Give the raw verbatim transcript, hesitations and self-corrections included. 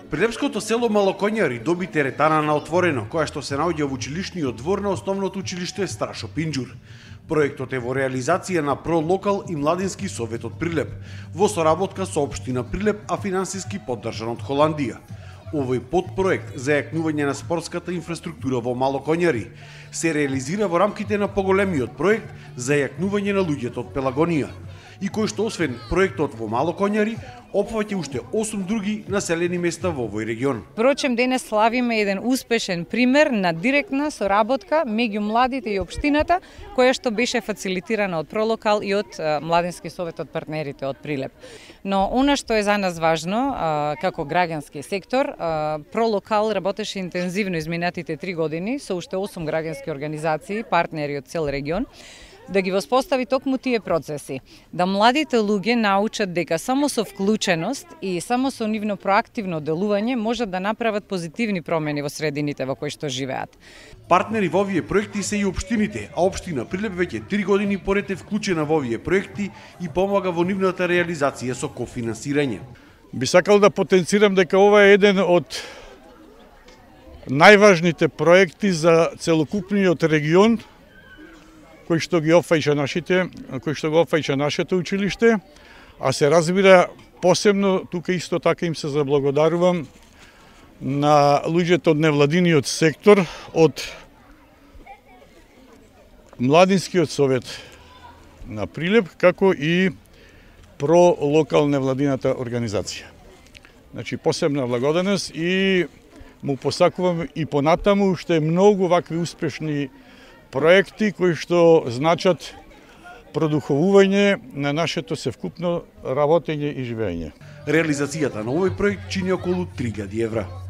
Прилепското село Малоконјари доби теретана на отворено, која што се наоѓа во училишниот двор на основното училиште Страшо Пинџур. Проектот е во реализација на Пролокал и Младински совет од Прилеп, во соработка со општина Прилеп, а финансиски поддржан од Холандија. Овој подпроект за јакнување на спортската инфраструктура во Малоконјари се реализира во рамките на поголемиот проект за јакнување на луѓето од Пелагонија, и кој што освен проектот во Малоконјари, опфаќа уште осум други населени места во овој регион. Впрочем, денес славиме еден успешен пример на директна соработка меѓу младите и општината, која што беше фацилитирана од Пролокал и од Младински совет од партнерите од Прилеп. Но она што е за нас важно, како граѓански сектор, Пролокал работеше интензивно изминатите три години со уште осум граѓански организации, партнери од цел регион, да ги воспостави токму тие процеси, да младите луѓе научат дека само со вклученост и само со нивно проактивно делување можат да направат позитивни промени во средините во кои што живеат. Партнери во овие проекти се и општините, а општина Прилеп веќе три години поред е вклучена во овие проекти и помага во нивната реализација со кофинансирање. Би сакал да потенцирам дека ова е еден од најважните проекти за целокупниот регион, кој што ги опфаќа нашите, кој што го опфаќа нашето училиште, а се разбира посебно тука исто така им се заблагодарувам на луѓето од невладиниот сектор, од Младинскиот совет на Прилеп, како и Пролокал невладината организација. Значи посебна благодарност и му посакувам и понатаму уште многу вакви успешни проекти кои што значат продуховување на нашето севкупно работење и живење. Реализацијата на овој проект чини околу три илјади евра.